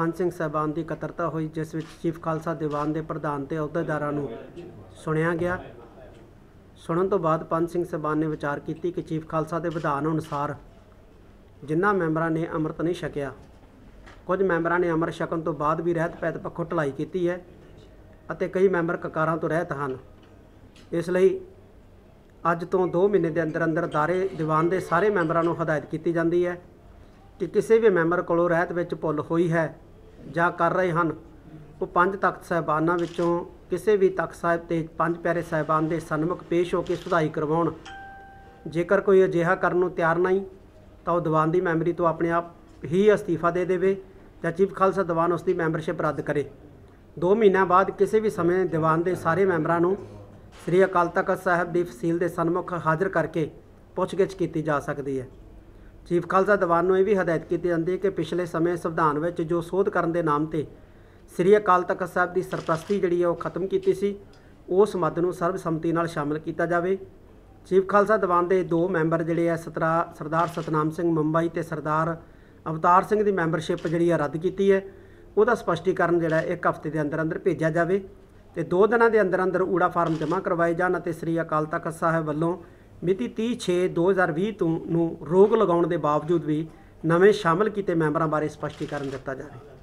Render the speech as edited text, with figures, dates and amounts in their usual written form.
ਪੰਜ ਸਿੰਘ ਸਾਹਿਬਾਨ ਦੀ ਇਕੱਤਰਤਾ ਹੋਈ, ਜਿਸ ਵਿੱਚ ਚੀਫ ਖਾਲਸਾ ਦੀਵਾਨ ਦੇ ਪ੍ਰਧਾਨ ਤੇ ਅਹੁਦੇਦਾਰਾਂ ਨੂੰ ਸੁਣਿਆ ਗਿਆ। ਸੁਣਨ ਤੋਂ ਬਾਅਦ ਪੰਜ ਸਿੰਘ ਸਾਹਿਬਾਨ ਨੇ ਵਿਚਾਰ ਕੀਤੀ ਕਿ ਚੀਫ ਖਾਲਸਾ ਦੇ ਵਿਧਾਨ ਅਨੁਸਾਰ ਜਿਨ੍ਹਾਂ ਮੈਂਬਰਾਂ ਨੇ ਅੰਮ੍ਰਿਤ ਨਹੀਂ ਛਕਿਆ, ਕੁਝ ਮੈਂਬਰਾਂ ਨੇ ਅੰਮ੍ਰਿਤ ਛਕਣ ਤੋਂ ਬਾਅਦ ਵੀ ਰਹਿਤ ਪੈਤ ਪੱਖੋਂ ਢਿਲਾਈ ਕੀਤੀ ਹੈ ਅਤੇ ਕਈ ਮੈਂਬਰ ਕਕਾਰਾਂ ਤੋਂ ਰਹਿਤ ਹਨ। ਇਸ ਲਈ ਅੱਜ ਤੋਂ 2 ਮਹੀਨੇ ਦੇ ਅੰਦਰ ਅੰਦਰ ਦਾਰੇ ਦੀਵਾਨ ਦੇ ਸਾਰੇ ਮੈਂਬਰਾਂ ਨੂੰ ਹਦਾਇਤ ਕੀਤੀ ਜਾਂਦੀ ਹੈ ਕਿ ਕਿਸੇ ਵੀ ਮੈਂਬਰ ਕੋਲੋਂ ਰਹਿਤ ਵਿੱਚ ਭੁੱਲ ਹੋਈ ਹੈ ਜਾਂ ਕਰ ਰਹੇ ਹਨ, ਉਹ 5 ਤਖਤ ਸਾਹਿਬਾਨਾਂ ਵਿੱਚੋਂ ਕਿਸੇ ਵੀ ਤਖਤ ਸਾਹਿਬ ਤੇ 5 ਪਿਆਰੇ ਸਾਹਿਬਾਨ ਦੇ ਸਨਮੁਖ ਪੇਸ਼ ਹੋ ਕੇ ਸੁਧਾਈ ਕਰਵਾਉਣ। ਜੇਕਰ ਕੋਈ ਅਜਿਹਾ ਕਰਨ ਨੂੰ ਤਿਆਰ ਨਹੀਂ ਤਾਂ ਉਹ ਦੀਵਾਨ ਦੀ ਮੈਂਬਰੀ ਤੋਂ ਆਪਣੇ ਆਪ ਹੀ ਅਸਤੀਫਾ ਦੇ ਦੇਵੇ ਜਾਂ ਚੀਫ ਖਾਲਸਾ ਦੀਵਾਨ ਉਸ ਦੀ ਮੈਂਬਰਸ਼ਿਪ ਰੱਦ ਕਰੇ। 2 ਮਹੀਨਿਆਂ ਬਾਅਦ ਕਿਸੇ ਵੀ ਸਮੇਂ ਦੀਵਾਨ ਦੇ ਸਾਰੇ ਮੈਂਬਰਾਂ ਨੂੰ ਸ੍ਰੀ ਅਕਾਲ ਤਖਤ ਸਾਹਿਬ ਦੀ ਫਸੀਲ ਦੇ ਸਨਮੁਖ ਹਾਜ਼ਰ ਕਰਕੇ ਪੁੱਛਗਿੱਛ ਕੀਤੀ ਜਾ ਸਕਦੀ ਹੈ। ਚੀਫ ਖਾਲਸਾ ਦੀਵਾਨ ਨੂੰ ਇਹ ਵੀ ਹਦਾਇਤ ਕੀਤੀ ਜਾਂਦੀ ਹੈ ਕਿ ਪਿਛਲੇ ਸਮੇਂ ਸੰਵਿਧਾਨ ਵਿੱਚ ਜੋ ਸੋਧ ਕਰਨ ਦੇ ਨਾਮ ਤੇ ਸ੍ਰੀ ਅਕਾਲ ਤਖਤ ਸਾਹਿਬ ਦੀ ਸਰਪ੍ਰਸਤੀ ਜਿਹੜੀ ਹੈ ਉਹ ਖਤਮ ਕੀਤੀ ਸੀ, ਉਸ ਮੱਦ ਨੂੰ ਸਰਬਸੰਮਤੀ ਨਾਲ ਸ਼ਾਮਲ ਕੀਤਾ ਜਾਵੇ। ਚੀਫ ਖਾਲਸਾ ਦੀਵਾਨ ਦੇ 2 ਮੈਂਬਰ ਜਿਹੜੇ ਆ ਸਰਦਾਰ ਸਤਨਾਮ ਸਿੰਘ ਮੁੰਬਈ ਤੇ ਸਰਦਾਰ ਅਵਤਾਰ ਸਿੰਘ ਦੀ ਮੈਂਬਰਸ਼ਿਪ ਜਿਹੜੀ ਆ ਰੱਦ ਕੀਤੀ ਹੈ। ਉਹਦਾ ਸਪਸ਼ਟੀਕਰਨ ਜਿਹੜਾ 1 ਹਫ਼ਤੇ ਦੇ ਅੰਦਰ ਅੰਦਰ ਭੇਜਿਆ ਜਾਵੇ ਤੇ 2 ਦਿਨਾਂ ਦੇ ਅੰਦਰ ਅੰਦਰ ਊੜਾ ਫਾਰਮ ਜਮ੍ਹਾਂ ਕਰਵਾਏ ਜਾਣ ਅਤੇ ਸ੍ਰੀ ਅਕਾਲ ਤਖਤ ਸਾਹਿਬ ਵੱਲੋਂ ਮਿਤੀ 30/6/2020 ਨੂੰ ਰੋਕ ਲਗਾਉਣ ਦੇ ਬਾਵਜੂਦ ਵੀ ਨਵੇਂ ਸ਼ਾਮਲ ਕੀਤੇ ਮੈਂਬਰਾਂ ਬਾਰੇ ਸਪਸ਼ਟੀਕਰਨ ਦਿੱਤਾ ਜਾਵੇ।